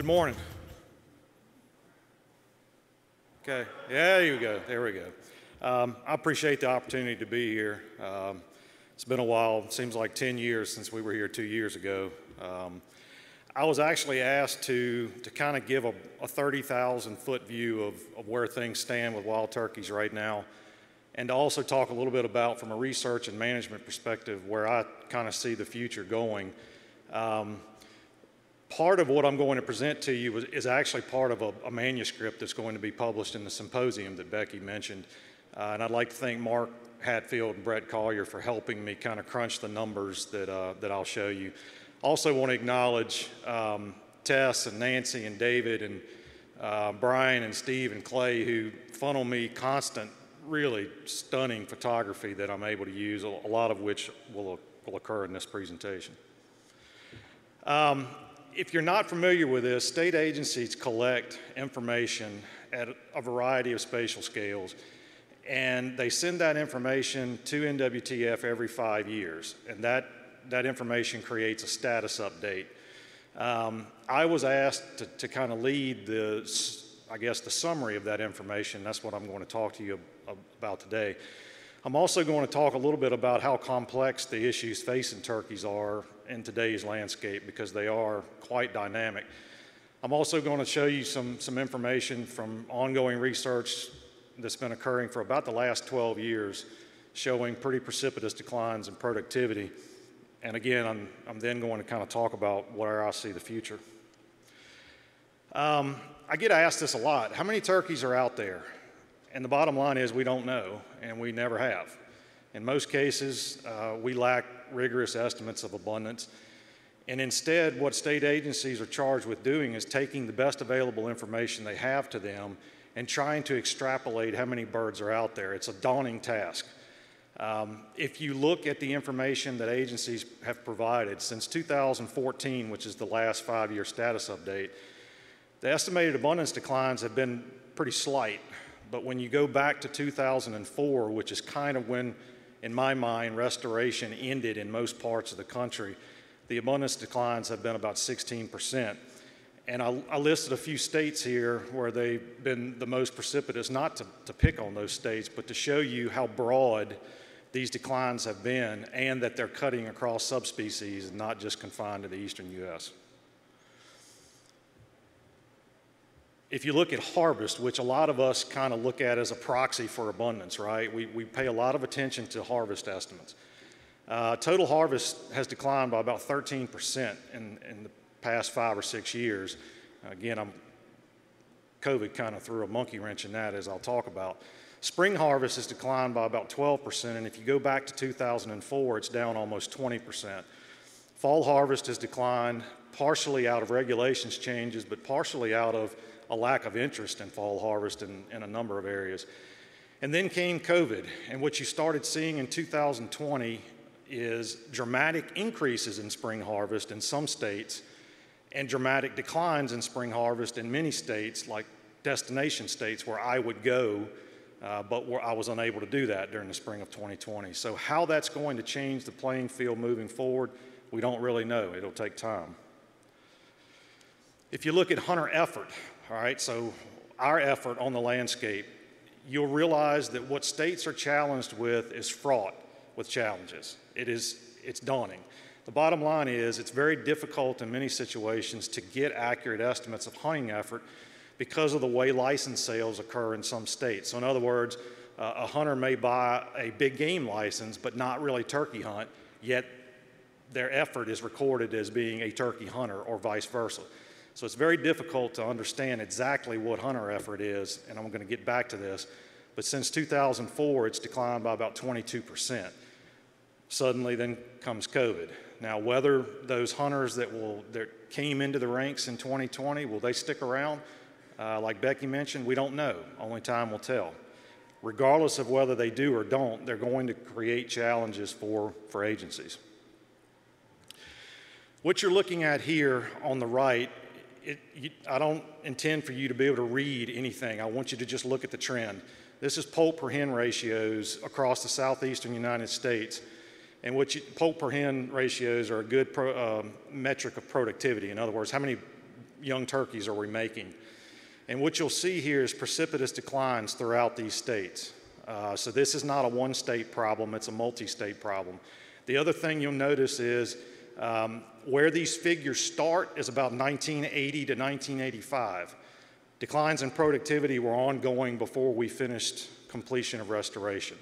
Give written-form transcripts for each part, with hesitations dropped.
Good morning. Okay, yeah, there you go. There we go. I appreciate the opportunity to be here. It's been a while. It seems like 10 years since we were here 2 years ago. I was actually asked to kind of give a 30,000-foot view of where things stand with wild turkeys right now, and to also talk a little bit about, from a research and management perspective, where I kind of see the future going. Part of what I'm going to present to you is actually part of a manuscript that's going to be published in the symposium that Becky mentioned. And I'd like to thank Mark Hatfield and Brett Collier for helping me kind of crunch the numbers that I'll show you. Also want to acknowledge Tess and Nancy and David and Brian and Steve and Clay, who funnel me constant, really stunning photography that I'm able to use, a lot of which will occur in this presentation. If you're not familiar with this, state agencies collect information at a variety of spatial scales, and they send that information to NWTF every 5 years, and that information creates a status update. I was asked to kind of lead the summary of that information. That's what I'm going to talk to you about today. I'm also going to talk a little bit about how complex the issues facing turkeys are in today's landscape, because they are quite dynamic. I'm also going to show you some information from ongoing research that's been occurring for about the last 12 years, showing pretty precipitous declines in productivity. And again, I'm then going to kind of talk about where I see the future. I get asked this a lot: how many turkeys are out there? And the bottom line is we don't know, and we never have. In most cases, we lack rigorous estimates of abundance. And instead, what state agencies are charged with doing is taking the best available information they have to them and trying to extrapolate how many birds are out there. It's a daunting task. If you look at the information that agencies have provided since 2014, which is the last 5-year status update, the estimated abundance declines have been pretty slight. But when you go back to 2004, which is kind of when, in my mind, restoration ended in most parts of the country, the abundance declines have been about 16%. And I listed a few states here where they've been the most precipitous, not to pick on those states, but to show you how broad these declines have been, and that they're cutting across subspecies and not just confined to the eastern U.S. If you look at harvest, which a lot of us kind of look at as a proxy for abundance, right? We pay a lot of attention to harvest estimates. Total harvest has declined by about 13% in the past 5 or 6 years. Again, COVID kind of threw a monkey wrench in that, as I'll talk about. Spring harvest has declined by about 12%, and if you go back to 2004, it's down almost 20%. Fall harvest has declined, partially out of regulations changes, but partially out of a lack of interest in fall harvest in a number of areas. And then came COVID, and what you started seeing in 2020 is dramatic increases in spring harvest in some states and dramatic declines in spring harvest in many states, like destination states where I would go, but where I was unable to do that during the spring of 2020. So how that's going to change the playing field moving forward, we don't really know. It'll take time. If you look at hunter effort, all right, so our effort on the landscape, you'll realize that what states are challenged with is fraught with challenges. It's daunting. The bottom line is it's very difficult in many situations to get accurate estimates of hunting effort because of the way license sales occur in some states. So in other words, a hunter may buy a big game license but not really turkey hunt, yet their effort is recorded as being a turkey hunter, or vice versa. So it's very difficult to understand exactly what hunter effort is, and I'm going to get back to this. But since 2004, it's declined by about 22%. Suddenly then comes COVID. Now, whether those hunters that came into the ranks in 2020, will they stick around? Like Becky mentioned, we don't know. Only time will tell. Regardless of whether they do or don't, they're going to create challenges for agencies. What you're looking at here on the right, I don't intend for you to be able to read anything. I want you to just look at the trend. This is poult per hen ratios across the southeastern United States. And poult per hen ratios are a good metric of productivity. In other words, how many young turkeys are we making? And what you'll see here is precipitous declines throughout these states. So this is not a one-state problem, it's a multi-state problem. The other thing you'll notice is where these figures start is about 1980 to 1985. Declines in productivity were ongoing before we finished completion of restoration.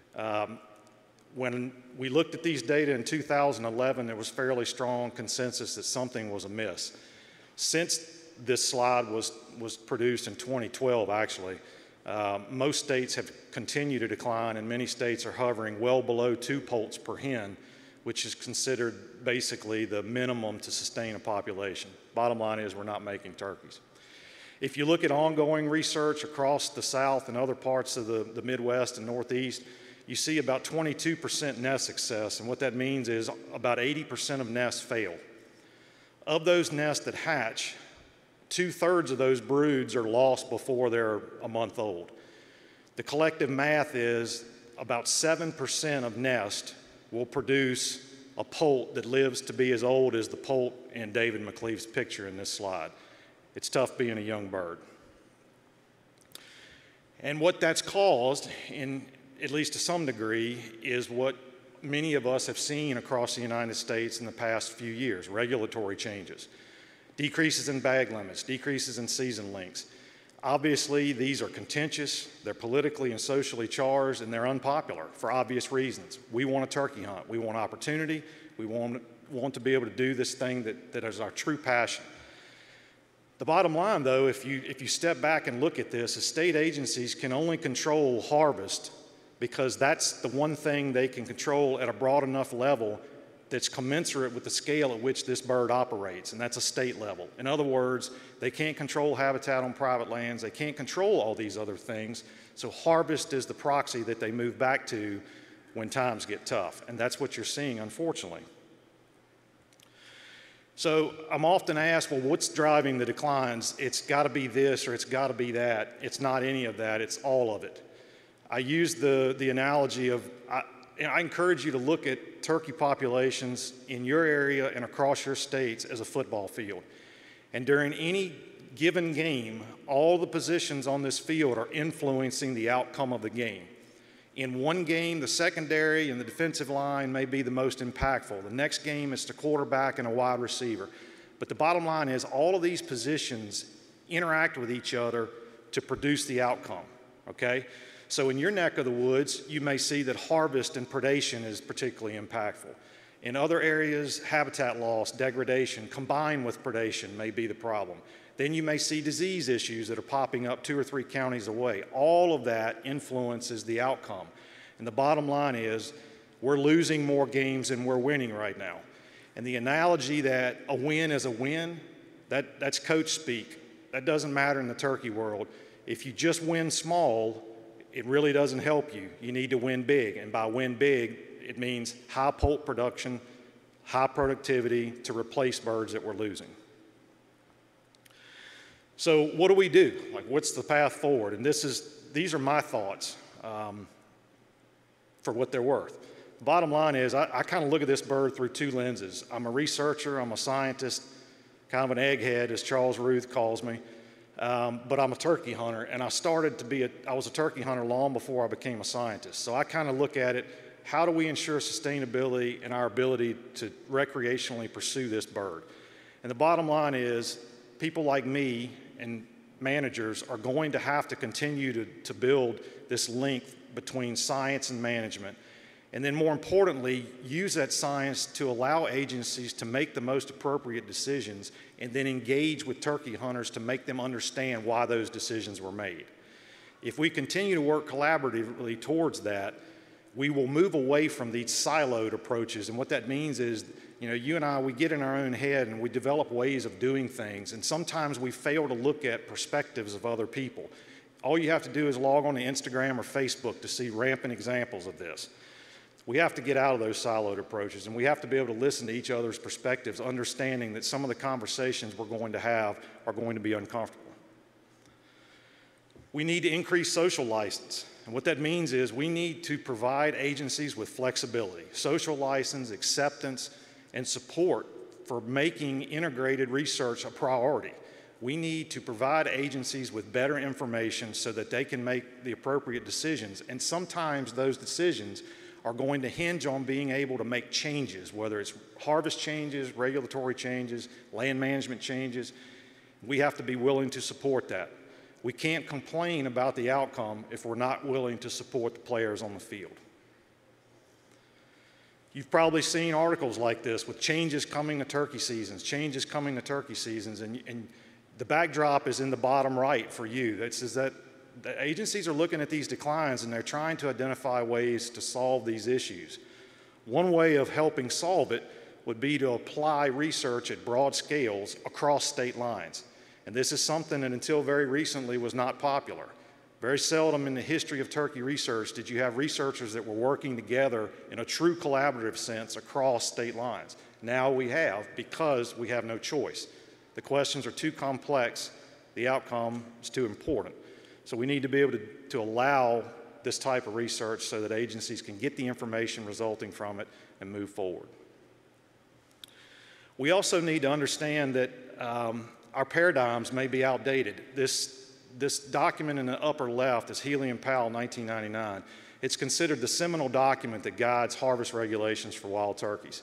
When we looked at these data in 2011, there was fairly strong consensus that something was amiss. Since this slide was produced in 2012, actually, most states have continued to decline, and many states are hovering well below 2 poults per hen, which is considered basically the minimum to sustain a population. Bottom line is we're not making turkeys. If you look at ongoing research across the South and other parts of the Midwest and Northeast, you see about 22% nest success, and what that means is about 80% of nests fail. Of those nests that hatch, 2/3 of those broods are lost before they're a month old. The collective math is about 7% of nests will produce a poult that lives to be as old as the poult in David McLeave's picture in this slide. It's tough being a young bird. And what that's caused, at least to some degree, is what many of us have seen across the United States in the past few years: regulatory changes, decreases in bag limits, decreases in season lengths. Obviously, these are contentious, they're politically and socially charged, and they're unpopular for obvious reasons. We want a turkey hunt. We want opportunity. We want to be able to do this thing that is our true passion. The bottom line, though, if you step back and look at this, is state agencies can only control harvest because that's the one thing they can control at a broad enough level that's commensurate with the scale at which this bird operates, and that's a state level. In other words, they can't control habitat on private lands, they can't control all these other things, so harvest is the proxy that they move back to when times get tough, and that's what you're seeing, unfortunately. So I'm often asked, well, what's driving the declines? It's got to be this or it's got to be that. It's not any of that, it's all of it. I use the analogy of, I encourage you to look at turkey populations in your area and across your states as a football field. And during any given game, all the positions on this field are influencing the outcome of the game. In one game, the secondary and the defensive line may be the most impactful. The next game is the quarterback and a wide receiver. But the bottom line is all of these positions interact with each other to produce the outcome, okay? So in your neck of the woods, you may see that harvest and predation is particularly impactful. In other areas, habitat loss, degradation, combined with predation may be the problem. Then you may see disease issues that are popping up 2 or 3 counties away. All of that influences the outcome. And the bottom line is we're losing more games than we're winning right now. And the analogy that a win is a win, that's coach speak. That doesn't matter in the turkey world. If you just win small, it really doesn't help you. You need to win big. And by win big, it means high poult production, high productivity to replace birds that we're losing. So what do we do? Like, what's the path forward? And these are my thoughts for what they're worth. The bottom line is I kind of look at this bird through 2 lenses. I'm a researcher, I'm a scientist, kind of an egghead, as Charles Ruth calls me, but I'm a turkey hunter, and I was a turkey hunter long before I became a scientist. So I kind of look at it, how do we ensure sustainability and our ability to recreationally pursue this bird? And the bottom line is people like me and managers are going to have to continue to build this link between science and management. And then more importantly, use that science to allow agencies to make the most appropriate decisions and then engage with turkey hunters to make them understand why those decisions were made. If we continue to work collaboratively towards that, we will move away from these siloed approaches. And what that means is, you and I, we get in our own head and we develop ways of doing things. And sometimes we fail to look at perspectives of other people. All you have to do is log on to Instagram or Facebook to see rampant examples of this. We have to get out of those siloed approaches, and we have to be able to listen to each other's perspectives, understanding that some of the conversations we're going to have are going to be uncomfortable. We need to increase social license. And what that means is we need to provide agencies with flexibility, social license, acceptance, and support for making integrated research a priority. We need to provide agencies with better information so that they can make the appropriate decisions. And sometimes those decisions are going to hinge on being able to make changes, whether it's harvest changes, regulatory changes, land management changes. We have to be willing to support that. We can't complain about the outcome if we're not willing to support the players on the field. You've probably seen articles like this with changes coming to turkey seasons, and the backdrop is in the bottom right for you. That says that the agencies are looking at these declines and they're trying to identify ways to solve these issues. One way of helping solve it would be to apply research at broad scales across state lines. And this is something that until very recently was not popular. Very seldom in the history of turkey research did you have researchers that were working together in a true collaborative sense across state lines. Now we have, because we have no choice. The questions are too complex, the outcome is too important. So we need to be able to allow this type of research so that agencies can get the information resulting from it and move forward. We also need to understand that our paradigms may be outdated. This document in the upper left is Healy and Powell, 1999. It's considered the seminal document that guides harvest regulations for wild turkeys.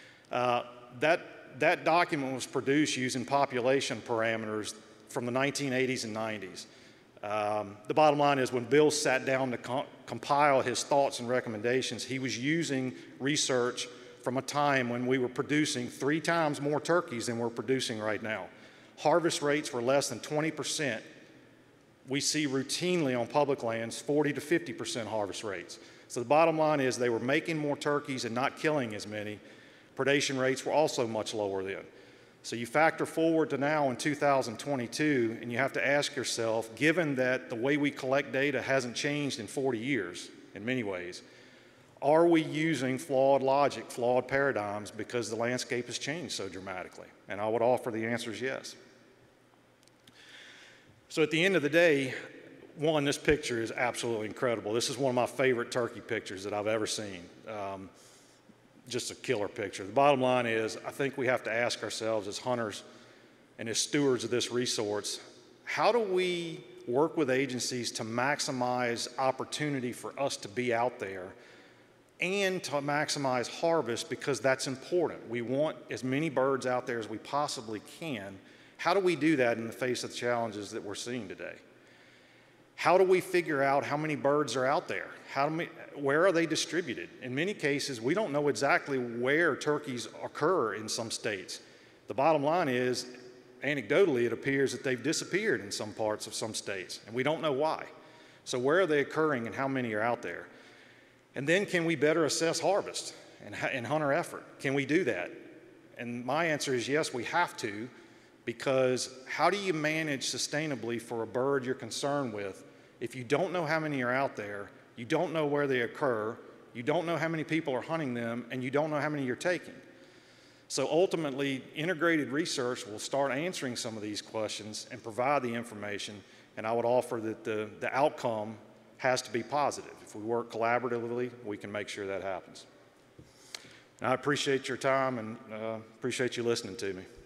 That document was produced using population parameters from the 1980s and 90s. The bottom line is when Bill sat down to compile his thoughts and recommendations, he was using research from a time when we were producing 3 times more turkeys than we're producing right now. Harvest rates were less than 20%. We see routinely on public lands 40 to 50% harvest rates. So the bottom line is they were making more turkeys and not killing as many. Predation rates were also much lower then. So you factor forward to now in 2022, and you have to ask yourself, given that the way we collect data hasn't changed in 40 years in many ways, are we using flawed logic, flawed paradigms because the landscape has changed so dramatically? And I would offer the answer is yes. So at the end of the day, one, this picture is absolutely incredible. This is one of my favorite turkey pictures that I've ever seen. Just a killer picture. The bottom line is, I think we have to ask ourselves as hunters and as stewards of this resource, how do we work with agencies to maximize opportunity for us to be out there and to maximize harvest, because that's important. We want as many birds out there as we possibly can. How do we do that in the face of the challenges that we're seeing today? How do we figure out how many birds are out there? Where are they distributed? In many cases, we don't know exactly where turkeys occur in some states. The bottom line is, anecdotally, it appears that they've disappeared in some parts of some states, and we don't know why. So where are they occurring and how many are out there? And then can we better assess harvest and hunter effort? Can we do that? And my answer is yes, we have to, because how do you manage sustainably for a bird you're concerned with if you don't know how many are out there, you don't know where they occur, you don't know how many people are hunting them, and you don't know how many you're taking? So ultimately, integrated research will start answering some of these questions and provide the information, and I would offer that the outcome has to be positive. If we work collaboratively, we can make sure that happens. And I appreciate your time and appreciate you listening to me.